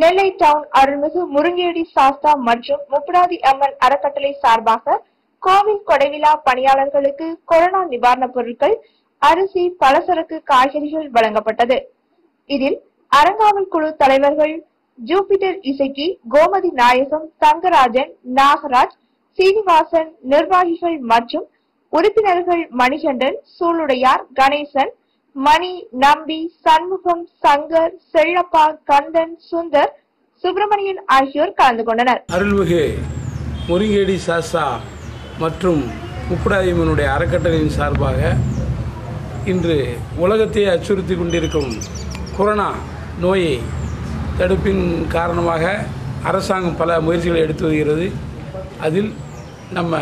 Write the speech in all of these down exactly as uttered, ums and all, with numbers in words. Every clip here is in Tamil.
நெல்லை டவுன் அருள்மிகு முருங்கேடி சாஸ்தா மற்றும் முப்புடாதி அம்மன் அறக்கட்டளை சார்பாக கோவில் கொடைவிழா பணியாளர்களுக்கு கொரோனா நிவாரணப் பொருட்கள், அரிசி, பலசரக்கு, காய்கறிகள் வழங்கப்பட்டது. இதில் அறங்காவல் குழு தலைவர்கள் ஜூபிட்டர் இசக்கி, கோமதி நாயகம், தங்கராஜன், நாகராஜ், சீனிவாசன், நிர்வாகிகள் மற்றும் உறுப்பினர்கள் மணிகண்டன், சூளுடையார், கணேசன், மணி, நம்பி, சண்முகம், சங்கர், செல்லப்பா, கந்தன், சுந்தர், சுப்பிரமணியன் ஆகியோர் கலந்து கொண்டனர். அருள்மிகு முருங்கேடி சாஸ்தா மற்றும் முப்புடாதி அம்மனுடைய அறக்கட்டளையின் சார்பாக இன்று உலகத்தை அச்சுறுத்தி கொண்டிருக்கும் கொரோனா நோயை தடுப்பின் காரணமாக அரசாங்கம் பல முயற்சிகளை எடுத்து வருகிறது. அதில் நம்ம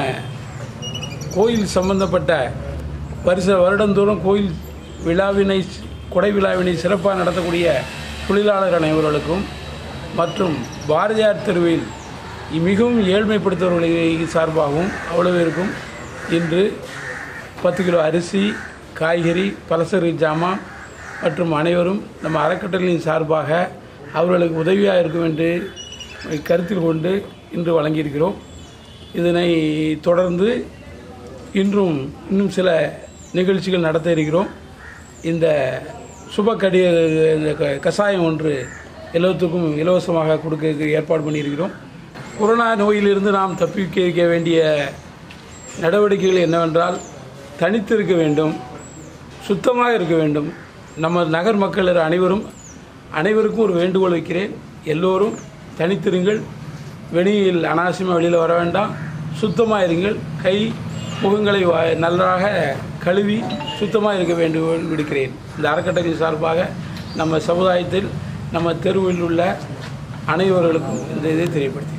கோயில் சம்பந்தப்பட்ட வருஷ வருடந்தோறும் கோயில் விழாவினை கொடை விழாவினை சிறப்பாக நடத்தக்கூடிய தொழிலாளர் அனைவர்களுக்கும் மற்றும் பாரதியார் தெருவில் மிகவும் ஏழ்மைப்படுத்தவர்களை சார்பாகவும் அவ்வளவிற்கும் இன்று பத்து கிலோ அரிசி, காய்கறி, பலசரி ஜாமான் மற்றும் அனைவரும் நம்ம அறக்கட்டளையின் சார்பாக அவர்களுக்கு உதவியாக இருக்கும் என்று கருத்தில் கொண்டு இன்று வழங்கியிருக்கிறோம். இதனை தொடர்ந்து இன்றும் இன்னும் சில நிகழ்ச்சிகள் நடத்த இருக்கிறோம். இந்த சுபக்கடி கஷாயம் ஒன்று எல்லோத்துக்கும் இலவசமாக கொடுக்க ஏற்பாடு பண்ணியிருக்கிறோம். கொரோனா நோயிலிருந்து நாம் தப்பிக்க வேண்டிய நடவடிக்கைகள் என்னவென்றால், தனித்திருக்க வேண்டும், சுத்தமாக இருக்க வேண்டும். நம்ம நகர் மக்கள் அனைவரும் அனைவருக்கும் ஒரு வேண்டுகோள் வைக்கிறேன். எல்லோரும் தனித்திருங்கள், வெளியில் அனாவசியமாக வெளியில் வர வேண்டாம், சுத்தமாக இருங்கள், கை முகங்களை நன்றாக கழுவி சுத்தமாக இருக்க வேண்டும் விடுக்கிறேன். இந்த அறக்கட்டளை சார்பாக நம்ம சமுதாயத்தில் நம்ம தெருவில் உள்ள அனைவர்களுக்கும் இந்த இதை தெரியப்படுத்தி